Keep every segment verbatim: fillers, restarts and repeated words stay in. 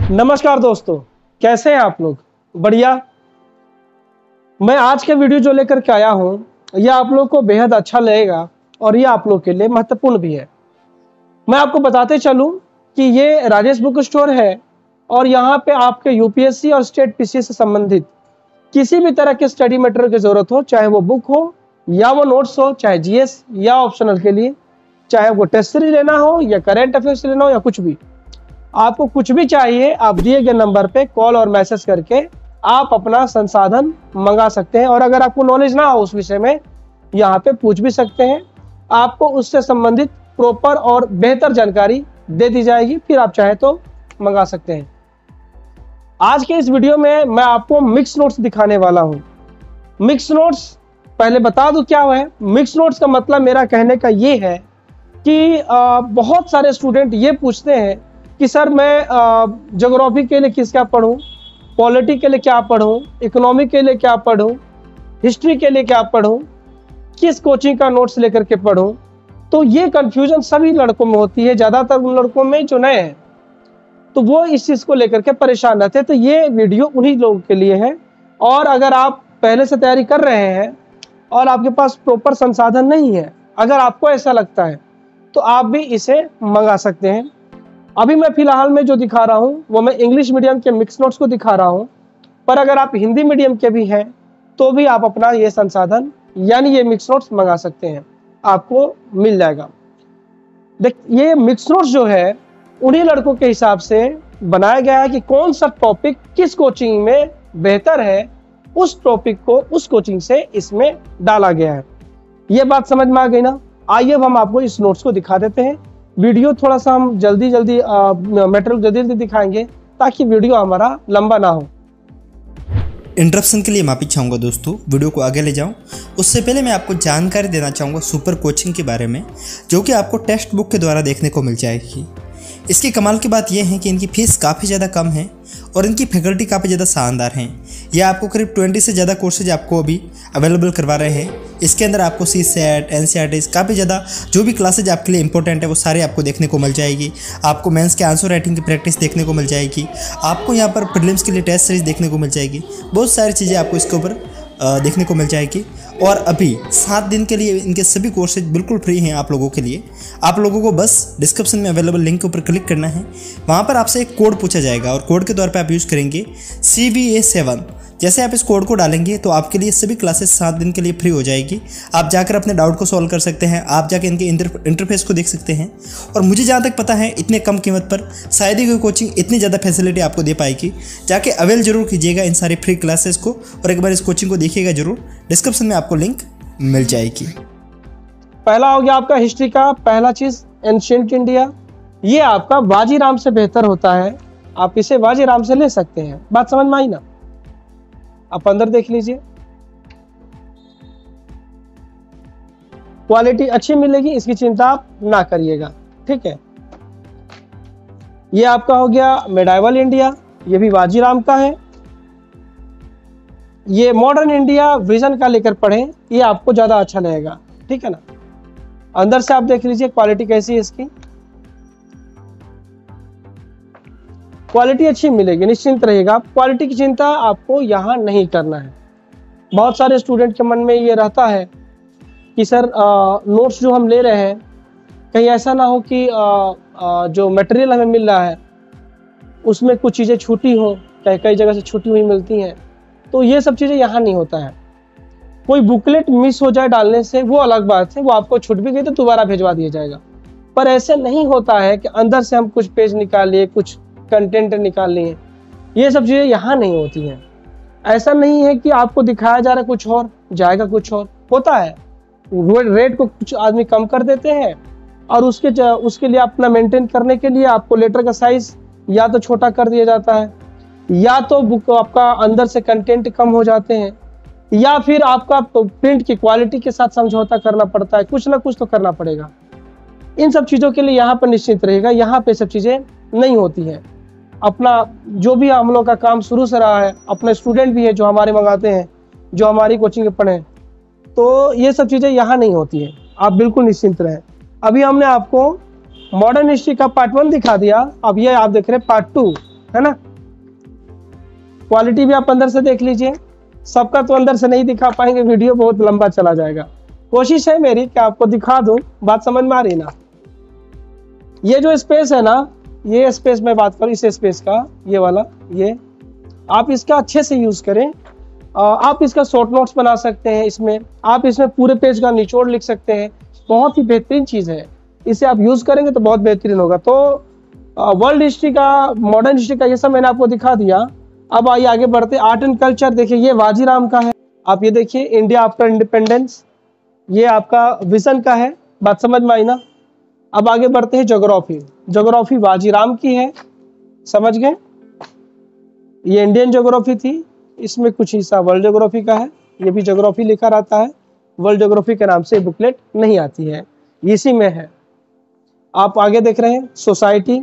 नमस्कार दोस्तों, कैसे हैं आप लोग? बढ़िया। मैं आज के वीडियो जो लेकर के आया हूं, यह आप लोग को बेहद अच्छा लगेगा और यह आप लोग के लिए महत्वपूर्ण भी है। मैं आपको बताते चलूं कि ये राजेश बुक स्टोर है और यहाँ पे आपके यूपीएससी और स्टेट पीसी से संबंधित किसी भी तरह के स्टडी मटेरियल की जरूरत हो, चाहे वो बुक हो या वो नोट्स हो, चाहे जीएस या ऑप्शनल के लिए, चाहे वो टेस्ट सीरीज लेना हो या करेंट अफेयर्स लेना हो या कुछ भी, आपको कुछ भी चाहिए, आप दिए गए नंबर पे कॉल और मैसेज करके आप अपना संसाधन मंगा सकते हैं। और अगर आपको नॉलेज ना हो उस विषय में, यहाँ पे पूछ भी सकते हैं, आपको उससे संबंधित प्रॉपर और बेहतर जानकारी दे दी जाएगी, फिर आप चाहे तो मंगा सकते हैं। आज के इस वीडियो में मैं आपको मिक्स नोट्स दिखाने वाला हूँ। मिक्स नोट्स पहले बता दूं क्या है। मिक्स नोट्स का मतलब मेरा कहने का ये है कि आ, बहुत सारे स्टूडेंट ये पूछते हैं कि सर मैं ज्योग्राफी के लिए किसका पढूं, पॉलिटी के लिए क्या पढूं, इकोनॉमी के लिए क्या पढूं, हिस्ट्री के लिए क्या पढूं, किस कोचिंग का नोट्स लेकर के पढूं। तो ये कंफ्यूजन सभी लड़कों में होती है, ज़्यादातर उन लड़कों में जो नए हैं, तो वो इस चीज़ को लेकर के परेशान रहते हैं। तो ये वीडियो उन्हीं लोगों के लिए है। और अगर आप पहले से तैयारी कर रहे हैं और आपके पास प्रॉपर संसाधन नहीं है, अगर आपको ऐसा लगता है, तो आप भी इसे मंगा सकते हैं। अभी मैं फिलहाल में जो दिखा रहा हूँ वो मैं इंग्लिश मीडियम के मिक्स नोट्स को दिखा रहा हूँ, पर अगर आप हिंदी मीडियम के भी हैं तो भी आप अपना ये संसाधन यानी ये मिक्स नोट्स मंगा सकते हैं, आपको मिल जाएगा। देख, ये मिक्स नोट्स जो है उन्हीं लड़कों के हिसाब से बनाया गया है कि कौन सा टॉपिक किस कोचिंग में बेहतर है, उस टॉपिक को उस कोचिंग से इसमें डाला गया है। ये बात समझ में आ गई ना? आइए अब हम आपको इस नोट्स को दिखा देते हैं। वीडियो थोड़ा सा हम जल्दी जल्दी मटेरियल जल्दी जल्दी दिखाएंगे ताकि वीडियो हमारा लंबा ना हो। इंटरप्शन के लिए माफी चाहूँगा दोस्तों, वीडियो को आगे ले जाऊँ उससे पहले मैं आपको जानकारी देना चाहूँगा सुपर कोचिंग के बारे में, जो कि आपको टेक्स्ट बुक के द्वारा देखने को मिल जाएगी। इसकी कमाल की बात यह है कि इनकी फीस काफ़ी ज़्यादा कम है और इनकी फैकल्टी काफ़ी ज़्यादा शानदार हैं। यह आपको करीब बीस से ज़्यादा कोर्सेज आपको अभी अवेलेबल करवा रहे हैं। इसके अंदर आपको C set, N C R T काफ़ी ज़्यादा जो भी क्लासेज आपके लिए इंपॉर्टेंट है वो सारे आपको देखने को मिल जाएगी। आपको मेंस के आंसर राइटिंग की प्रैक्टिस देखने को मिल जाएगी। आपको यहाँ पर प्रीलिम्स के लिए टेस्ट सीरीज देखने को मिल जाएगी। बहुत सारी चीज़ें आपको इसके ऊपर देखने को मिल जाएगी। और अभी सात दिन के लिए इनके सभी कोर्सेज बिल्कुल फ्री हैं आप लोगों के लिए। आप लोगों को बस डिस्क्रिप्शन में अवेलेबल लिंक के ऊपर क्लिक करना है। वहाँ पर आपसे एक कोड पूछा जाएगा और कोड के तौर पे आप यूज़ करेंगे सी वी ए सेवन। जैसे आप इस कोड को डालेंगे तो आपके लिए सभी क्लासेस सात दिन के लिए फ्री हो जाएगी। आप जाकर अपने डाउट को सॉल्व कर सकते हैं, आप जाकर इनके इंटरफेस को देख सकते हैं। और मुझे जहाँ तक पता है इतने कम कीमत पर शायद ही कोई कोचिंग इतनी ज़्यादा फैसिलिटी आपको दे पाएगी। जाके अवेल जरूर कीजिएगा इन सारी फ्री क्लासेस को और एक बार इस कोचिंग को देखिएगा जरूर। डिस्क्रिप्शन में आपको लिंक मिल जाएगी। पहला हो गया आपका हिस्ट्री का पहला चीज, एंशिएंट इंडिया। ये आपका बाजीराम से बेहतर होता है, आप इसे बाजीराम से ले सकते हैं। बात समझ में आई ना? आप अंदर देख लीजिए, क्वालिटी अच्छी मिलेगी, इसकी चिंता आप ना करिएगा, ठीक है। ये आपका हो गया मेडाइवल इंडिया, ये भी बाजीराम का है। ये मॉडर्न इंडिया विजन का लेकर पढ़ें, ये आपको ज्यादा अच्छा लगेगा, ठीक है ना। अंदर से आप देख लीजिए क्वालिटी कैसी है इसकी, क्वालिटी अच्छी मिलेगी, निश्चिंत रहिएगा। क्वालिटी की चिंता आपको यहाँ नहीं करना है। बहुत सारे स्टूडेंट के मन में ये रहता है कि सर नोट्स जो हम ले रहे हैं कहीं ऐसा ना हो कि आ, आ, जो मटेरियल हमें मिल रहा है उसमें कुछ चीज़ें छूटी हो, कई कई जगह से छूटी हुई मिलती हैं। तो ये सब चीज़ें यहाँ नहीं होता है। कोई बुकलेट मिस हो जाए डालने से वो अलग बात है, वो आपको छूट भी गई तो दोबारा भिजवा दिया जाएगा। पर ऐसे नहीं होता है कि अंदर से हम कुछ पेज निकाल लिए, कुछ कंटेंट निकाल लिए, ये सब चीज़ें यहाँ नहीं होती हैं। ऐसा नहीं है कि आपको दिखाया जा रहा है कुछ और, जाएगा कुछ और। होता है रेट को कुछ आदमी कम कर देते हैं और उसके उसके लिए अपना मेंटेन करने के लिए आपको लेटर का साइज या तो छोटा कर दिया जाता है, या तो बुक आपका अंदर से कंटेंट कम हो जाते हैं, या फिर आपका प्रिंट की क्वालिटी के साथ समझौता करना पड़ता है। कुछ ना कुछ तो करना पड़ेगा। इन सब चीज़ों के लिए यहाँ पर निश्चित रहेगा, यहाँ पे सब चीज़ें नहीं होती हैं। अपना जो भी हम लोग का काम शुरू से रहा है, अपने स्टूडेंट भी है जो हमारे मंगाते हैं, जो हमारी कोचिंग में पढ़े, तो ये सब चीज़ें यहाँ नहीं होती हैं। आप बिल्कुल निश्चिंत रहें। अभी हमने आपको मॉडर्न हिस्ट्री का पार्ट वन दिखा दिया, अब ये आप देख रहे हैं पार्ट टू। है ना। क्वालिटी भी आप अंदर से देख लीजिए, सबका तो अंदर से नहीं दिखा पाएंगे, वीडियो बहुत लंबा चला जाएगा। कोशिश है मेरी कि आपको दिखा दूं, बात समझ में आ रही ना। ये जो स्पेस है ना, ये स्पेस मैं बात करूं इस स्पेस का, ये वाला, ये आप इसका अच्छे से यूज करें। आप इसका शॉर्ट नोट्स बना सकते हैं, इसमें आप इसमें पूरे पेज का निचोड़ लिख सकते हैं। बहुत ही बेहतरीन चीज है, इसे आप यूज करेंगे तो बहुत बेहतरीन होगा। तो वर्ल्ड हिस्ट्री का, मॉडर्न हिस्ट्री का, ये सब मैंने आपको दिखा दिया। अब आइए आगे बढ़ते। आर्ट एंड कल्चर देखिए, ये वाजीराम का है। आप ये देखिए, इंडिया आफ्टर इंडिपेंडेंस, ये आपका विजन का है। बात समझ में आई ना। अब आगे बढ़ते हैं। ज्योग्राफी, ज्योग्राफी वाजीराम की है, समझ गए। ये इंडियन ज्योग्राफी थी, इसमें कुछ हिस्सा वर्ल्ड ज्योग्राफी का है। ये भी ज्योग्राफी लिखा रहता है, वर्ल्ड ज्योग्राफी के नाम से बुकलेट नहीं आती है, इसी में है। आप आगे देख रहे हैं सोसाइटी,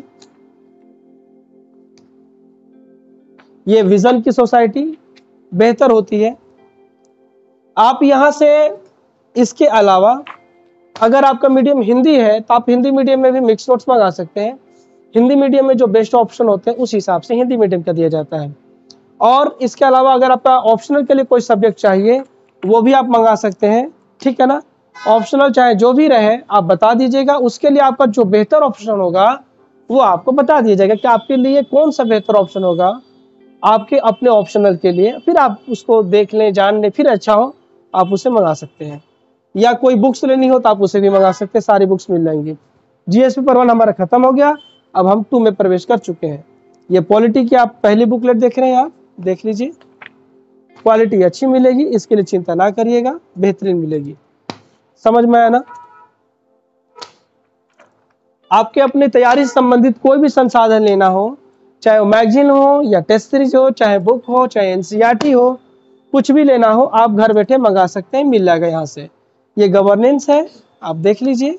ये विजन की सोसाइटी बेहतर होती है। आप यहां से, इसके अलावा अगर आपका मीडियम हिंदी है तो आप हिंदी मीडियम में भी मिक्स नोट्स मंगा सकते हैं। हिंदी मीडियम में जो बेस्ट ऑप्शन होते हैं उस हिसाब से हिंदी मीडियम का दिया जाता है। और इसके अलावा अगर आपका ऑप्शनल के लिए कोई सब्जेक्ट चाहिए वो भी आप मंगा सकते हैं, ठीक है ना। ऑप्शनल चाहे जो भी रहे आप बता दीजिएगा, उसके लिए आपका जो बेहतर ऑप्शन होगा वो आपको बता दिया जाएगा कि आपके लिए कौन सा बेहतर ऑप्शन होगा आपके अपने ऑप्शनल के लिए। फिर आप उसको देख लें, जान लें, फिर अच्छा हो आप उसे मंगा सकते हैं। या कोई बुक्स लेनी हो तो आप उसे भी मंगा सकते हैं, सारी बुक्स मिल जाएंगी। जीएस पेपर वन हमारा खत्म हो गया, अब हम टू में प्रवेश कर चुके हैं। ये पॉलिटी की आप पहली बुकलेट देख रहे हैं, आप देख लीजिए। क्वालिटी अच्छी मिलेगी, इसके लिए चिंता ना करिएगा, बेहतरीन मिलेगी। समझ में आया ना। आपके अपने तैयारी से संबंधित कोई भी संसाधन लेना हो, चाहे वो मैगजीन हो या टेस्ट सीरीज हो, चाहे बुक हो, चाहे एनसीईआरटी हो, कुछ भी लेना हो आप घर बैठे मंगा सकते हैं, मिल जाएगा यहाँ से। ये गवर्नेंस है, आप देख लीजिए।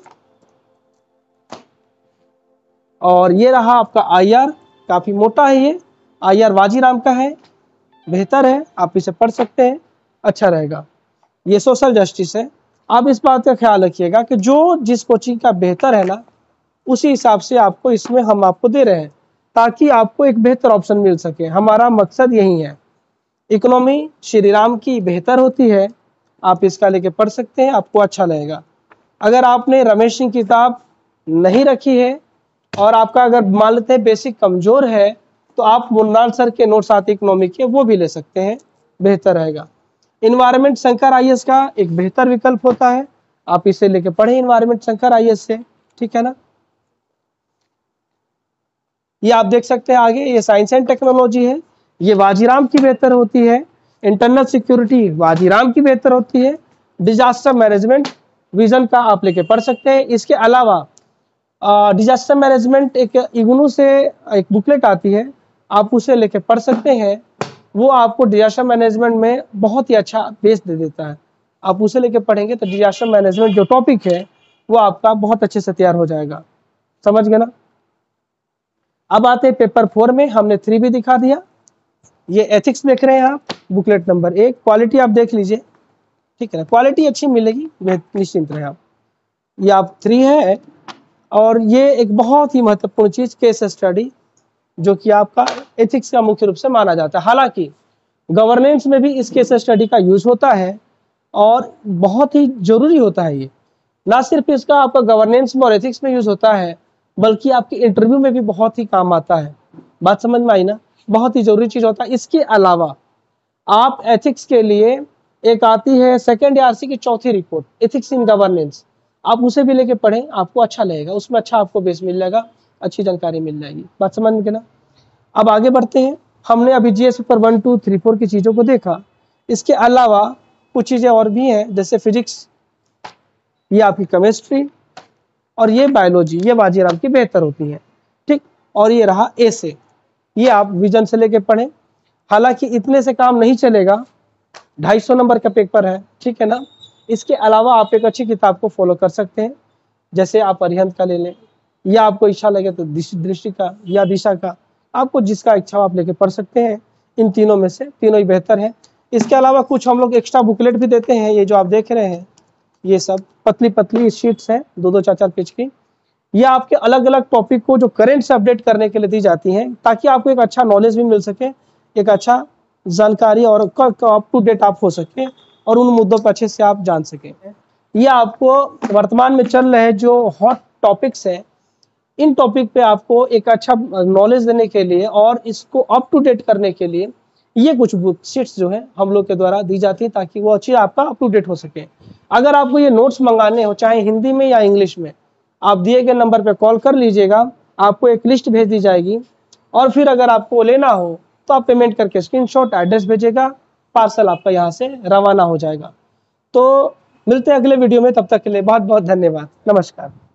और ये रहा आपका आईआर, काफी मोटा है ये आईआर, वाजीराम का है, बेहतर है, आप इसे पढ़ सकते हैं, अच्छा रहेगा। ये सोशल जस्टिस है। आप इस बात का ख्याल रखिएगा कि जो जिस कोचिंग का बेहतर है ना, उसी हिसाब से आपको इसमें हम आपको दे रहे हैं, ताकि आपको एक बेहतर ऑप्शन मिल सके। हमारा मकसद यही है। इकोनॉमी श्री राम की बेहतर होती है, आप इसका लेके पढ़ सकते हैं, आपको अच्छा लगेगा। अगर आपने रमेश सिंह की किताब नहीं रखी है और आपका अगर मान लेते हैं बेसिक कमजोर है, तो आप मुन्नाल सर के नोट्स आते इकोनॉमी के, वो भी ले सकते हैं, बेहतर रहेगा। इन्वायरमेंट शंकर आईएएस का एक बेहतर विकल्प होता है, आप इसे लेके पढ़े इन्वायरमेंट शंकर आईएएस से, ठीक है ना। ये आप देख सकते हैं आगे, ये साइंस एंड टेक्नोलॉजी है, ये वाजीराम की बेहतर होती है। इंटरनल सिक्योरिटी वाजीराम की बेहतर होती है। डिजास्टर मैनेजमेंट विजन का आप लेके पढ़ सकते हैं। इसके अलावा डिजास्टर मैनेजमेंट एक इग्नू से एक बुकलेट आती है, आप उसे लेके पढ़ सकते हैं। वो आपको डिजास्टर मैनेजमेंट में बहुत ही अच्छा बेस दे देता है, आप उसे लेके पढ़ेंगे तो डिजास्टर मैनेजमेंट जो टॉपिक है वो आपका बहुत अच्छे से तैयार हो जाएगा। समझ गए ना। अब आते हैं पेपर फोर में, हमने थ्री भी दिखा दिया। ये एथिक्स देख रहे हैं आप, बुकलेट नंबर एक। क्वालिटी आप देख लीजिए, ठीक है ना, क्वालिटी अच्छी मिलेगी, निश्चिंत रहे आप। ये आप थ्री है। और ये एक बहुत ही महत्वपूर्ण चीज, केस स्टडी, जो कि आपका एथिक्स का मुख्य रूप से माना जाता है। हालांकि गवर्नेंस में भी इस केस स्टडी का यूज होता है और बहुत ही जरूरी होता है। ये ना सिर्फ इसका आपका गवर्नेंस में और एथिक्स में यूज होता है, बल्कि आपके इंटरव्यू में भी बहुत ही काम आता है। बात समझ में आई ना, बहुत ही जरूरी चीज होता है। इसके अलावा आप एथिक्स के लिए एक आती है सेकेंड आरसी की चौथी रिपोर्ट, एथिक्स इन गवर्नेंस, आप उसे भी लेके पढ़ें, आपको अच्छा लगेगा, उसमें अच्छा आपको बेस मिल जाएगा, अच्छी जानकारी मिल जाएगी। बात समझ में ना। अब आगे बढ़ते हैं। हमने अभी GS paper one two three four की चीजों को देखा। इसके अलावा कुछ चीजें और भी हैं, जैसे फिजिक्स, ये आपकी केमिस्ट्री, और ये बायोलॉजी, ये वाजीराम की बेहतर होती है, ठीक। और ये रहा ए से, ये आप विजन से लेके पढ़ें। हालांकि इतने से काम नहीं चलेगा, ढाई सौ नंबर का पेपर है, ठीक है ना। इसके अलावा आप एक अच्छी किताब को फॉलो कर सकते हैं, जैसे आप अरिहंत का ले लें, या आपको इच्छा लगे तो दृष्टि का या दिशा का, आपको जिसका इच्छा आप लेके पढ़ सकते हैं। इन तीनों में से तीनों ही बेहतर है। इसके अलावा कुछ हम लोग एक्स्ट्रा बुकलेट भी देते हैं। ये जो आप देख रहे हैं ये सब पतली पतली शीट्स हैं, दो दो चार चार पेज की, ये आपके अलग अलग टॉपिक को जो करंट से अपडेट करने के लिए दी जाती हैं, ताकि आपको एक अच्छा नॉलेज भी मिल सके, एक अच्छा जानकारी और अप टू डेट आप हो सके और उन मुद्दों पर अच्छे से आप जान सकें। ये आपको वर्तमान में चल रहे जो हॉट टॉपिक्स हैं, इन टॉपिक पे आपको एक अच्छा नॉलेज देने के लिए और इसको अप टू डेट करने के लिए ये कुछ बुक शीट्स जो है हम लोग के द्वारा दी जाती है, ताकि वो अच्छी आपका अप टू डेट हो सके। अगर आपको ये नोट्स मंगाने हो, चाहे हिंदी में या इंग्लिश में, आप दिए गए नंबर पे कॉल कर लीजिएगा, आपको एक लिस्ट भेज दी जाएगी और फिर अगर आपको लेना हो तो आप पेमेंट करके स्क्रीनशॉट एड्रेस भेजिएगा, पार्सल आपका यहाँ से रवाना हो जाएगा। तो मिलते हैं अगले वीडियो में, तब तक के लिए बहुत बहुत धन्यवाद। नमस्कार।